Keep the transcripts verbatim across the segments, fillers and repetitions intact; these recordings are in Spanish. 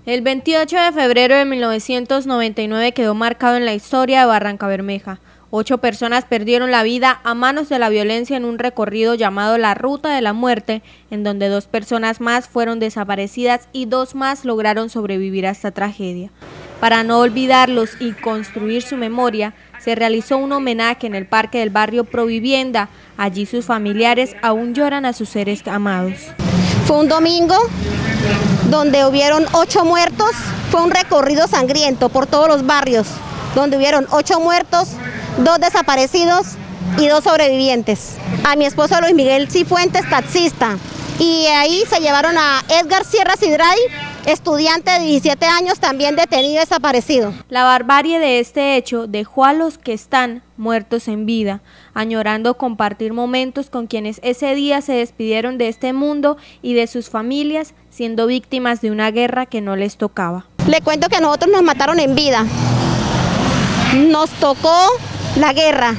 El veintiocho de febrero de mil novecientos noventa y nueve quedó marcado en la historia de Barrancabermeja. Ocho personas perdieron la vida a manos de la violencia en un recorrido llamado la Ruta de la Muerte, en donde dos personas más fueron desaparecidas y dos más lograron sobrevivir a esta tragedia. Para no olvidarlos y construir su memoria, se realizó un homenaje en el parque del barrio Provivienda. Allí sus familiares aún lloran a sus seres amados. Fue un domingo donde hubieron ocho muertos, fue un recorrido sangriento por todos los barrios, donde hubieron ocho muertos, dos desaparecidos y dos sobrevivientes. A mi esposo Luis Miguel Cifuentes, taxista, y ahí se llevaron a Edgar Sierra Sidray, estudiante de diecisiete años, también detenido y desaparecido. La barbarie de este hecho dejó a los que están muertos en vida, añorando compartir momentos con quienes ese día se despidieron de este mundo y de sus familias, siendo víctimas de una guerra que no les tocaba. Le cuento que nosotros nos mataron en vida, nos tocó la guerra,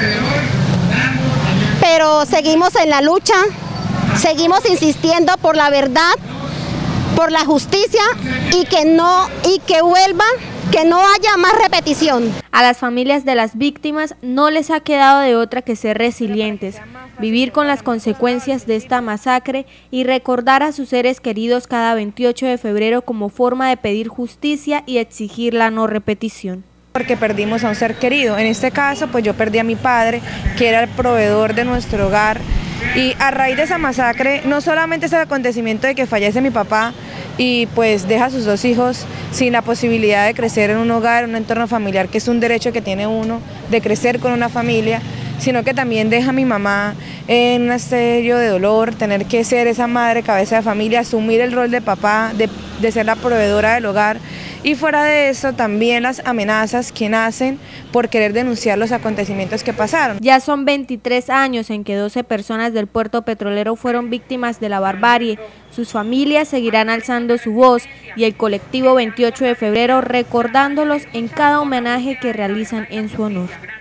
pero seguimos en la lucha, seguimos insistiendo por la verdad, por la justicia y que no y que vuelva, que no haya más repetición. A las familias de las víctimas no les ha quedado de otra que ser resilientes, vivir con las consecuencias de esta masacre y recordar a sus seres queridos cada veintiocho de febrero como forma de pedir justicia y exigir la no repetición. Porque perdimos a un ser querido, en este caso pues yo perdí a mi padre, que era el proveedor de nuestro hogar, y a raíz de esa masacre no solamente es el acontecimiento de que fallece mi papá y pues deja a sus dos hijos sin la posibilidad de crecer en un hogar, en un entorno familiar, que es un derecho que tiene uno de crecer con una familia, sino que también deja a mi mamá en un escenario de dolor, tener que ser esa madre cabeza de familia, asumir el rol de papá, de, de ser la proveedora del hogar. Y fuera de eso también las amenazas que nacen por querer denunciar los acontecimientos que pasaron. Ya son veintitrés años en que doce personas del puerto petrolero fueron víctimas de la barbarie. Sus familias seguirán alzando su voz y el colectivo veintiocho de febrero recordándolos en cada homenaje que realizan en su honor.